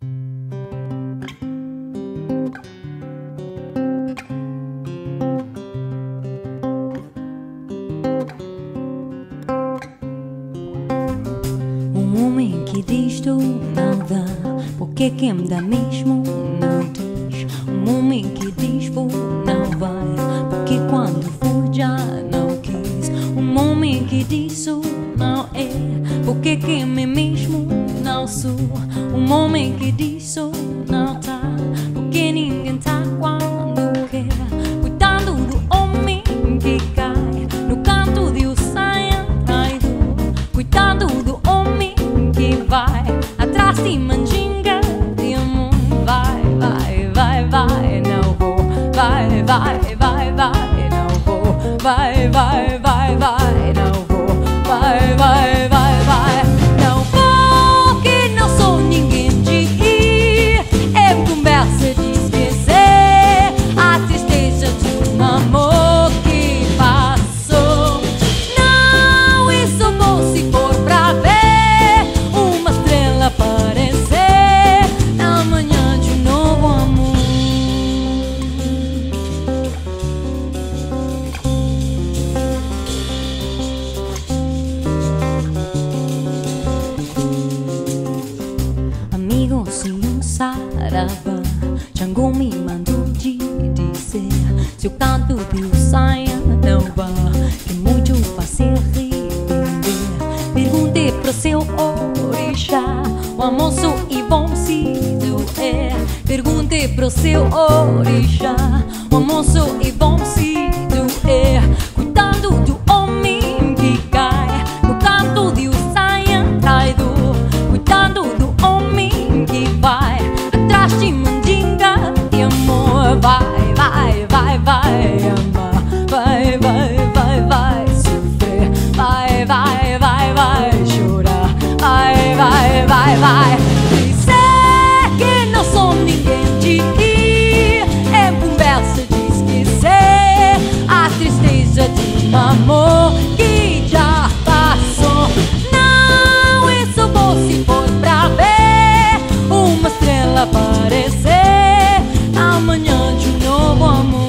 Um homem que diz tu não dá, porque quem me dá mesmo não diz. Um homem que diz vou não vai, porque quando for já não quis. Um homem que diz sou não é, porque quem me mesmo não sou. Um homem que diz sou não tá, porque ninguém tá quando quer. Cuidado do homem que cai no canto de o saia traidor. Cuidado do homem que vai atrás de mandinga de amor. Vai, vai, vai, vai, não vou. Vai, vai, vai, vai, não vou. Vai, vai, vai, vai, não vou. Vai, vai, vai, vai, não vou. Que não sou ninguém de ir. É conversa de esquecer a tristeza de um amor que passou. Não, isso bom se for pra ver uma estrela aparecer amanhã de um novo amor. Amigo, senhor Saravá, Xangô me mandou de dizer: se o canto de o saia não vá, que muito faz arrepender. Perguntei pro seu orixá, o almoço e bom se doer. Perguntei pro seu orixá, o almoço e bom se doer. Cuidado do homem que cai no canto de o saia traidor. Cuidado do homem que vai atrás de mandinga de amor. Vai, vai, vai, vai amar. Vai, vai, vai, vai sofrer. Vai, vai, vai, vai chorar. Vai, vai, vai, vai dizer que não sou ninguém de ir. É conversa de esquecer a tristeza de um amor que já passou. Não, isso bom se for pra ver uma estrela aparecer amanhã de um novo amor.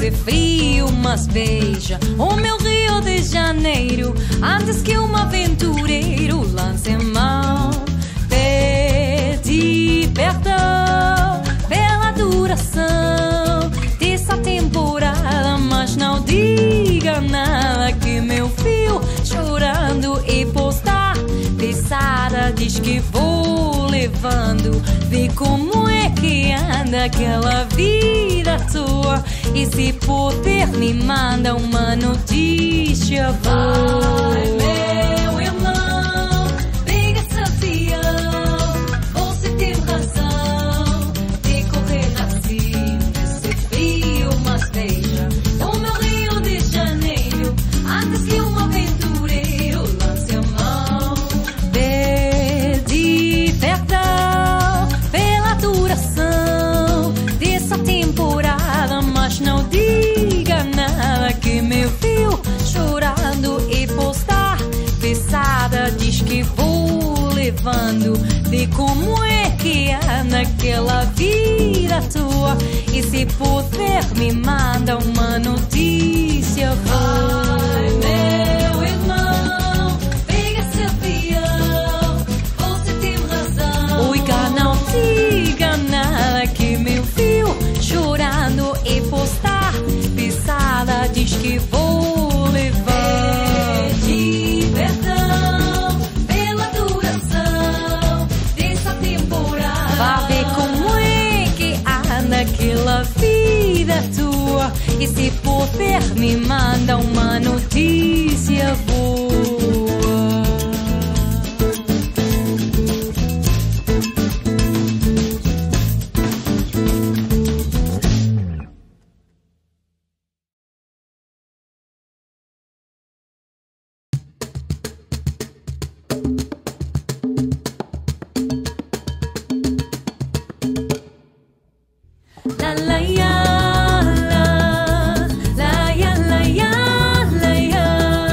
ser frio, mas veja o meu Rio de Janeiro. Antes que um aventureiro lance mão, pede perdão pela duração dessa temporada, mas não diga nada que meu filho chorando e postar pesada diz que vou levando. Vê como é que anda aquela vida tua, e se puder me manda uma notícia. Vai, meu irmão, pega esse avião. Você tem razão de correr assim, de ser frio, mas veja o meu Rio de Janeiro. Antes que um aventureiro lance a mão, pede perdão pela duração dessa temporada, mas não diga nada que meu filho chorando e postar pesada diz que vou levando. Vê como é que é naquela vida tua, e se puder me manda uma notícia. Vai, meu irmão, pega esse avião. Você tem razão. Oiga, não diga nada que meu filho chorando e postar pesada diz que vou levar. Pede perdão pela duração dessa temporada. Vá ver como é que anda aquela vida tua, e se puder me manda uma notícia boa. La la ya, la la ya, la ya, la ya,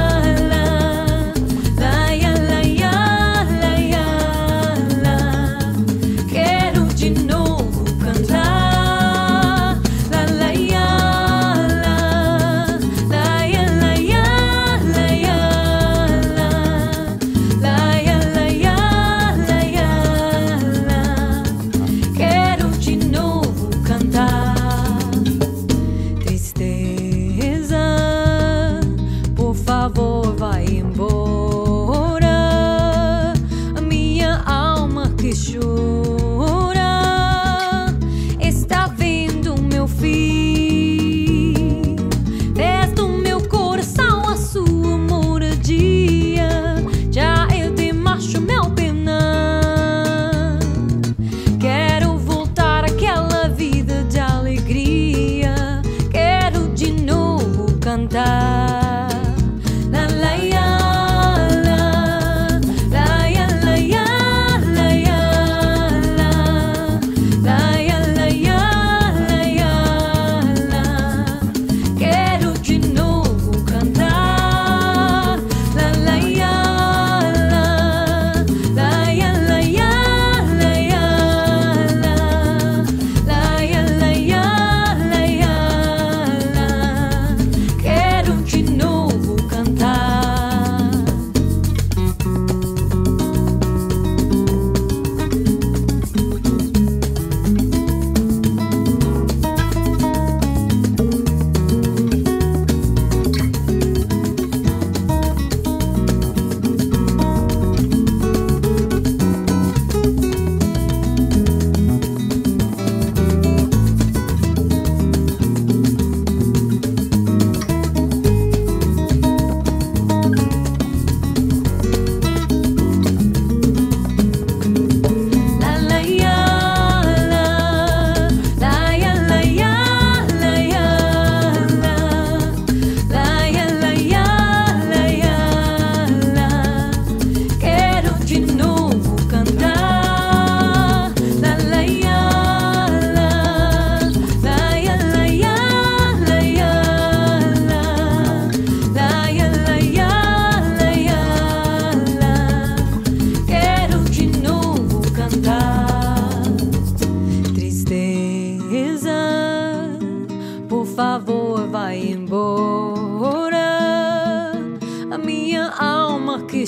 la ya, la ya, la ya, la. Quero de novo cantar. La la ya, la ya, la ya, la ya, la ya, la ya, la ya, la. Quero de novo cantar. Tristeza, por favor, vai embora. A minha alma que chora está vendo meu fim. Fez do meu coração a sua moradia. Já é demais o meu penar. Quero voltar àquela vida de alegria. Quero de novo cantar. La la ya, la ya, la ya, la ya, la ya, la ya, la ya, la. Quero de novo cantar. La la ya, la ya, la ya, la ya, la ya, la ya, la ya, la. Quero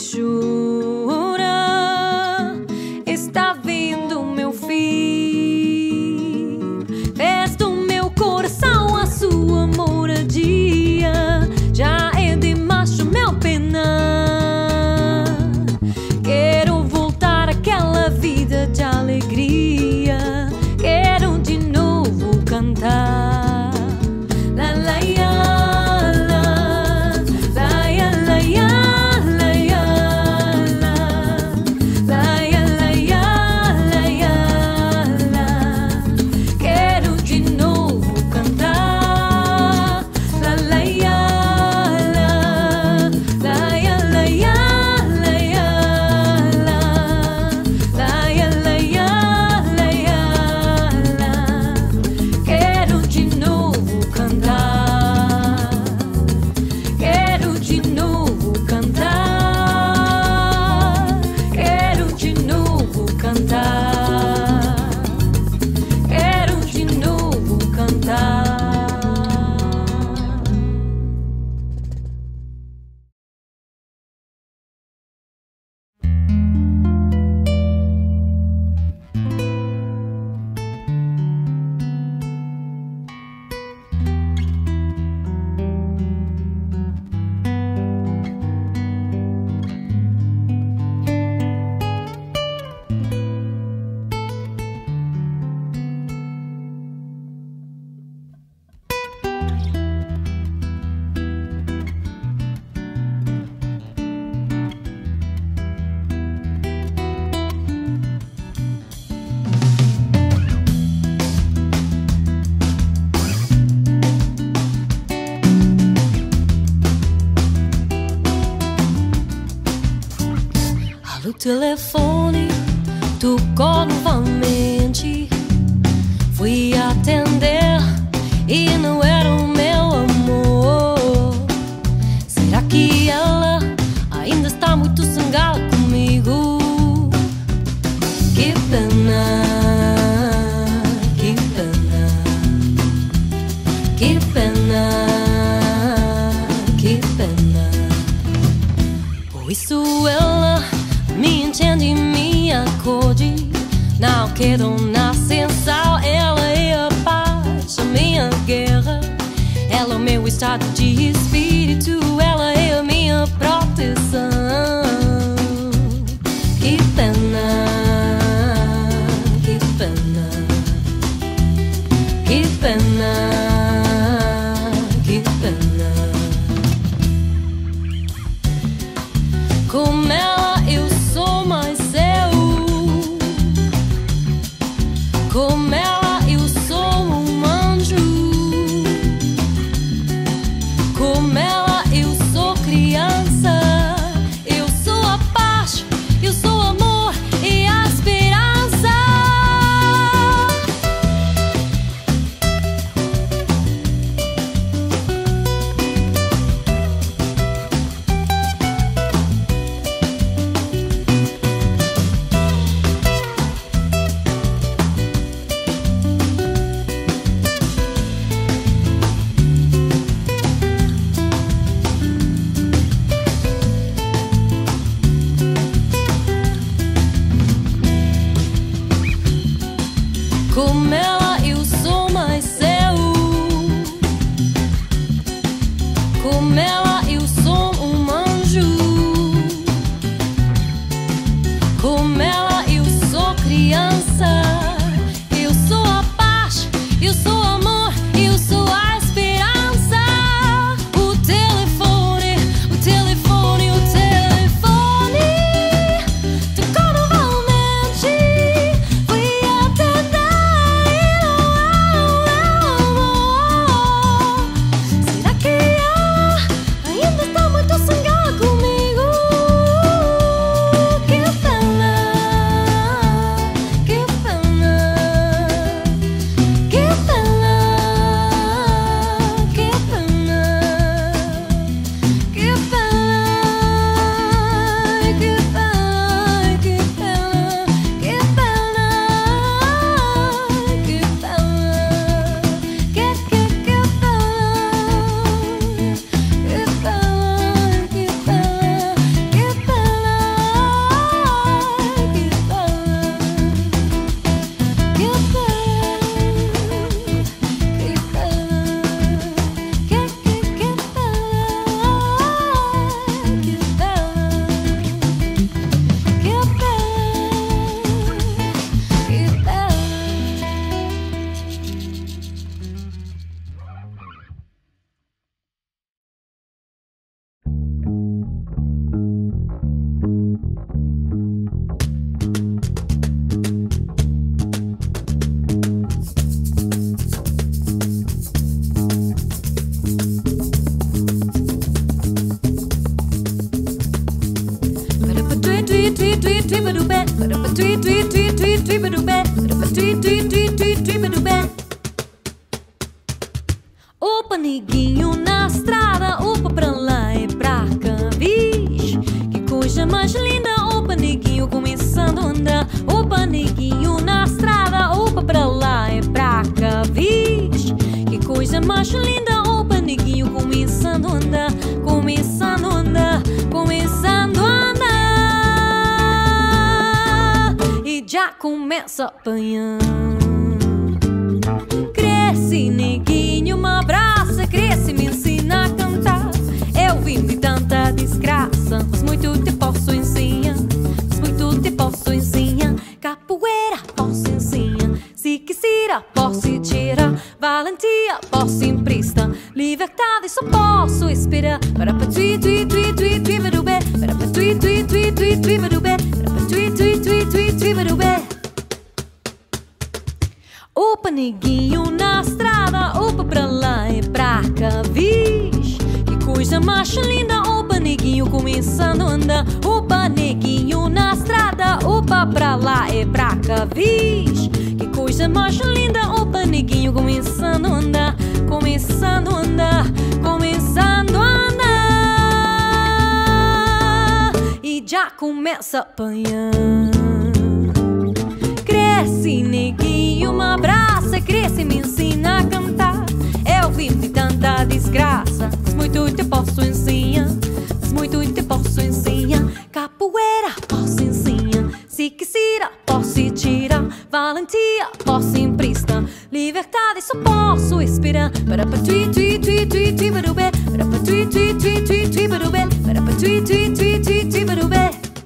chora, está vindo meu fim. Fez do meu coração a sua moradia, já é demais o meu penar. Quero voltar àquela vida de alegria, quero de novo cantar. La la ya, la la ya, la ya, la ya, la ya, la ya, la ya, la. Quero de novo cantar. La la ya, la ya, la ya, la ya, la ya, la ya, la ya, la. Quero de novo cantar. Quero de novo cantar. Quero de novo cantar. Quero de novo cantar. O telefone tocou novamente. Fui atender e não era o meu amor. Será que ela ainda está muito zangada comigo? Que pena, que pena, que pena, que pena. Por isso ela me entende e me acorde. Não quero na sensação. Ela é a paz, a minha guerra. Ela é o meu estado de espírito. Ela é a minha proteção. Que pena, que pena, que pena, que pena. Com ela eu sou mais eu. Com ela eu sou um anjo. Com ela eu sou criança. Eu sou a paz, eu sou o amor e a esperança. Com ela eu sou mais eu. Com ela eu sou um anjo. Com ela eu sou criança. Eu sou a paz, eu sou o amor, eu sou a esperança. O telefone, o telefone, o telefone tocou novamente. Fui atender. Será que ela ainda está muito tribadubé, twi twi twi twi tribadubé, twi twi twi twi tribadubé. Opa, neguinho na estrada, opa, pra lá e pra cá, vixe, que coisa mais linda. Opa, neguinho começando a andar, opa, neguinho na estrada, opa, pra lá e pra cá, vixe, que coisa mais linda. Opa, neguinho começando a andar, começando a andar, começando a andar, e já começa a apanhar. Cresce, neguinho, uma abraça, cresce, me ensina a cantar. Eu vim de tanta desgraça, mas muito te posso ensinar, mas muito te posso ensinar. Capoeira posso ensinar, se quiser posso tirar, valentia posso emprestar, liberdade só posso esperar. Para pa twi twi twi twi twi badubé, para pa twi twi twi twi twi badubé, para pa twi twi twi twi twi badubé. Opa, neguinho na estrada, opa, pra lá e pra cá, vixe, que coisa mais linda. Opa, neguinho começando a andar, opa, neguinho na estrada, opa, pra lá e pra cá, vixe, que coisa mais linda. Opa, neguinho começando a andar, começando a andar, começando a andar, e já começa a apanhar. Cresce, neguinho, uma abraça, cresce, me ensina a cantar. Eu vim de tanta desgraça, mas muito te posso ensinar, mas muito te posso ensinar. Capoeira posso ensinar, se quiser posso tirar, valentia posso emprestar, liberdade só posso esperar. Para pa twi twi twi twi twi badubé, para pa twi twi twi twi twi badubé, para pa twi twi twi twi twi badubé.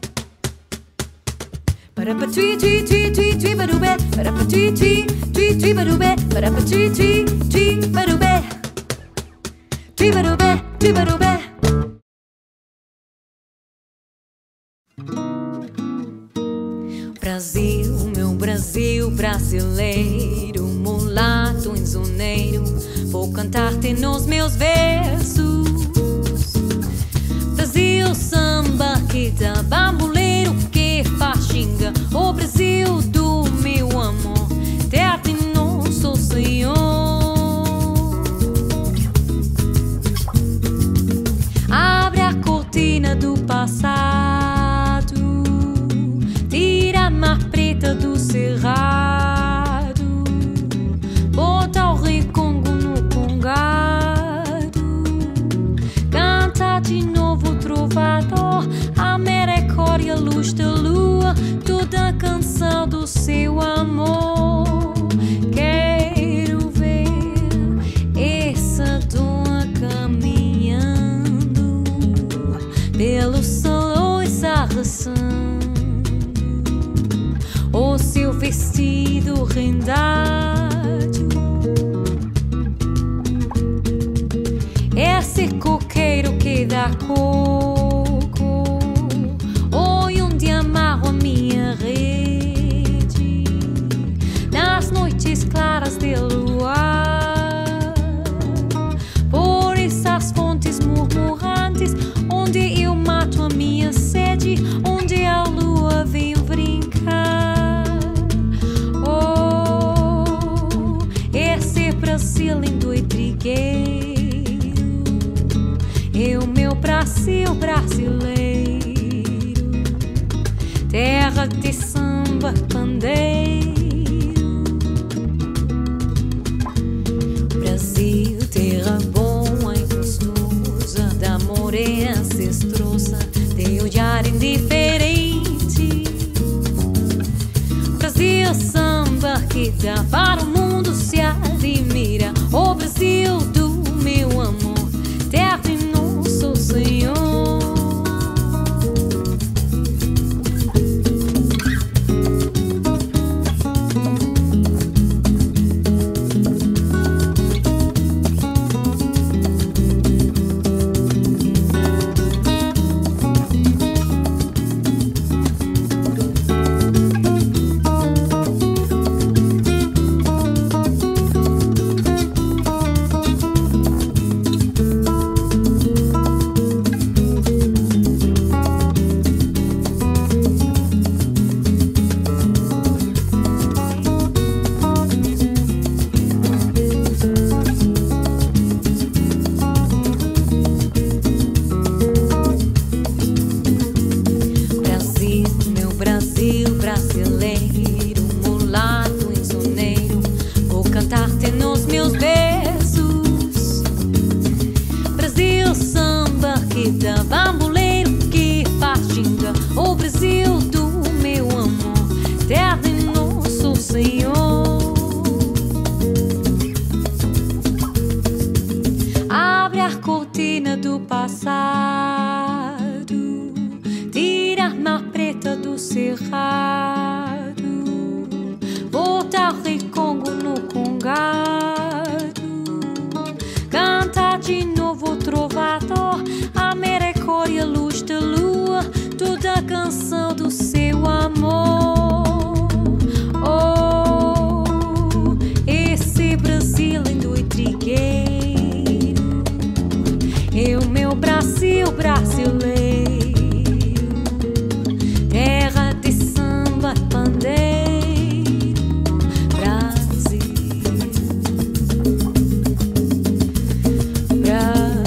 Para pa twi twi twi twi twi badubé, para pa twi twi twi twi badubé, para pa twi twi twi badubé, twi badubé, twi badubé. Brasil, meu Brasil brasileiro, mulato insoneiro, vou cantar-te nos meus versos. Brasil, samba que dá bamboleiro, que faz xinga, o Brasil do meu amor, terra de nosso Senhor. Abre a cortina do passado, tira a mar preta do cerrado, bota o recongo no congado, canta de novo o trovador, a misericórdia, a luz da lua, toda a canção do seu amor. Quero ver essa dona caminhando pelo salão e sarraçando, o seu vestido rendado. Esse coqueiro que dá coco, oi, onde amarro a minha rede, nas noites claras de luar, por essas fontes murmurantes, onde eu mato a minha sede, onde a lua vem brincar. Oh, esse Brasil lindo e trigueiro, é o meu Brasil brasileiro, terra de samba pandeiro. Brasil, terra boa e gostosa, da amor e ancestrosa, de olhar indiferente. Brasil, samba que dá para o mundo se admira, o Brasil do meu amor, terra de nosso Senhor. passado, tirar mar preta do cerrado, voltar Ricongo no Congado, cantar de novo trovador, a misericórdia, luz da lua, toda a canção do seu amor. Oh, esse Brasil lindo e trigueiro é o meu Brasil brasileiro, terra de samba pandeiro, Brasil, Brasil.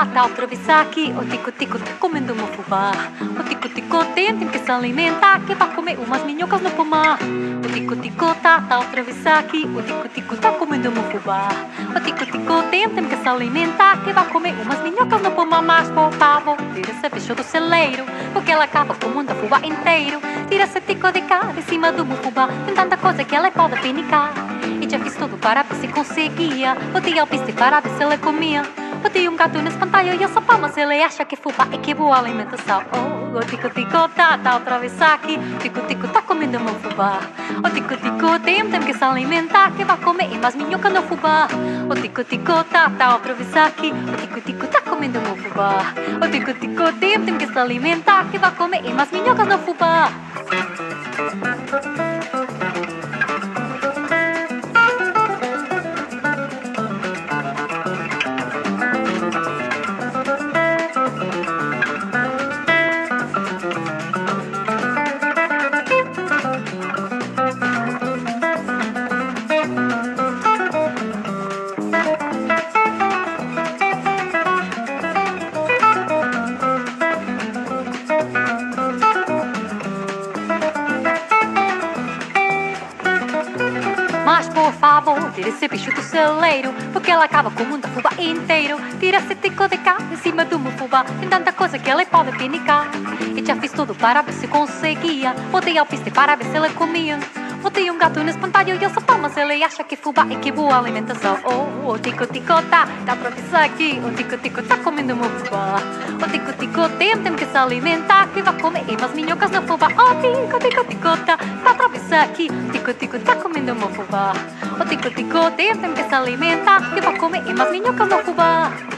tá outra vez aqui. O tico-tico tá comendo uma fubá. O tico-tico tem que se alimentar, que vai comer umas minhocas no pomar. O tico-tico tá outra vez aqui. O tico-tico tá comendo uma fubá. O tico-tico tem que se alimentar, que vai comer umas minhocas no pomar. Mas por favor, tira esse bicho do celeiro, porque ela acaba com o mundo fubá inteiro. Tira esse tico de cá de cima do meu fubá. Tem tanta coisa que ela pode pinicar. E já fiz tudo para ver se conseguia. Botei alpiste para ver se ela comia. Botei gato no espantalho e essa palma se ele acha que fubá é que boa alimentação. Oh, o tico-tico tá outra vez aqui. O tico-tico tá comendo meu fubá. O tico-tico tem que se alimentar, que vai comer mais minhoca no fubá. O tico-tico tá outra vez aqui. O tico-tico tá comendo meu fubá. O tico-tico tem que se alimentar, que vai comer mais minhocas no fubá. Mas por favor, tira esse bicho do celeiro, porque ela acaba com o mundo fubá inteiro. Tira esse tico de cá em cima do meu fubá. Tem tanta coisa que ela pode pinicar. E já fiz tudo para ver se conseguia. Botei alpiste para ver se ela comia. Botei gato no espantalho e essa palma se ele acha que fubá é que boa alimentação. Oh, o tico-tico tá outra vez aqui. O tico-tico tá comendo meu fubá. O tico-tico tem que se alimentar, que vai comer umas minhocas no fubá. Oh, tico-tico tá outra vez aqui. O tico-tico tá comendo meu fubá. O tico-tico tem que se alimentar, que vai comer umas minhocas no fubá.